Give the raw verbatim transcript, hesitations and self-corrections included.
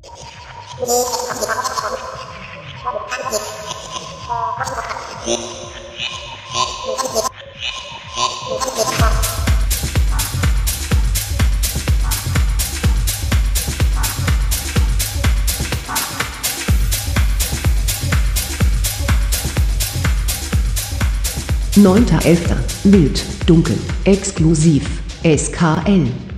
neunter elfter Wild, dunkel, exklusiv, S K L.